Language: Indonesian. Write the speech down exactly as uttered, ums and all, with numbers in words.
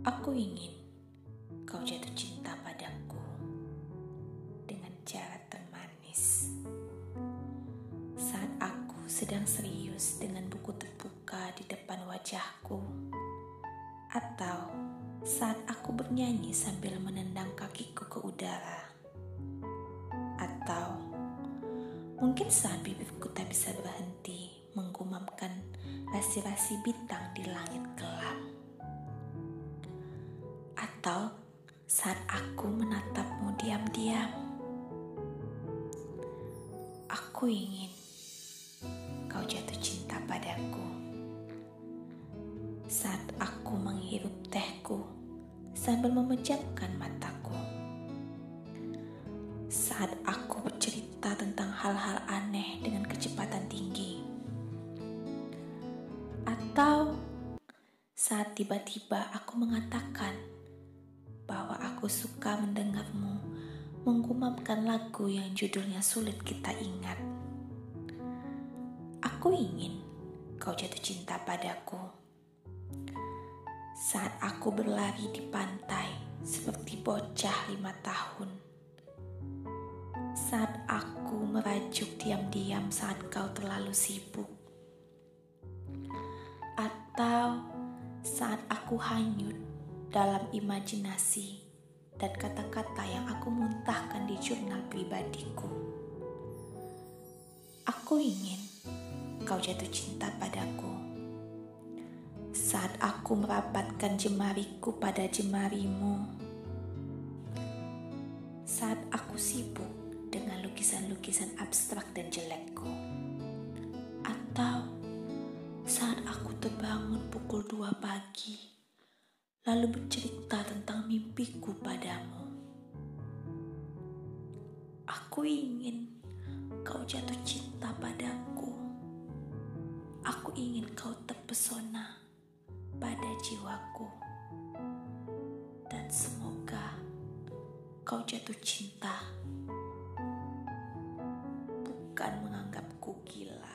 Aku ingin kau jatuh cinta padaku dengan cara termanis. Saat aku sedang serius dengan buku terbuka di depan wajahku, atau saat aku bernyanyi sambil menendang kakiku ke udara, atau mungkin saat bibirku tak bisa berhenti menggumamkan rasi-rasi bintang di langit gelap, atau saat aku menatapmu diam-diam. Aku ingin kau jatuh cinta padaku saat aku menghirup tehku sambil memejamkan mataku, saat aku bercerita tentang hal-hal aneh dengan kecepatan tinggi, atau saat tiba-tiba aku mengatakan bahwa aku suka mendengarmu menggumamkan lagu yang judulnya sulit kita ingat. Aku ingin kau jatuh cinta padaku saat aku berlari di pantai seperti bocah lima tahun, saat aku merajuk diam-diam saat kau terlalu sibuk, atau saat aku hanyut dalam imajinasi dan kata-kata yang aku muntahkan di jurnal pribadiku. Aku ingin kau jatuh cinta padaku saat aku merapatkan jemariku pada jemarimu, saat aku sibuk dengan lukisan-lukisan abstrak dan jelekku, atau saat aku terbangun pukul dua pagi lalu bercerita tentang mimpiku padamu. Aku ingin kau jatuh cinta padaku. Aku ingin kau terpesona pada jiwaku. Dan semoga kau jatuh cinta bukan menganggapku gila.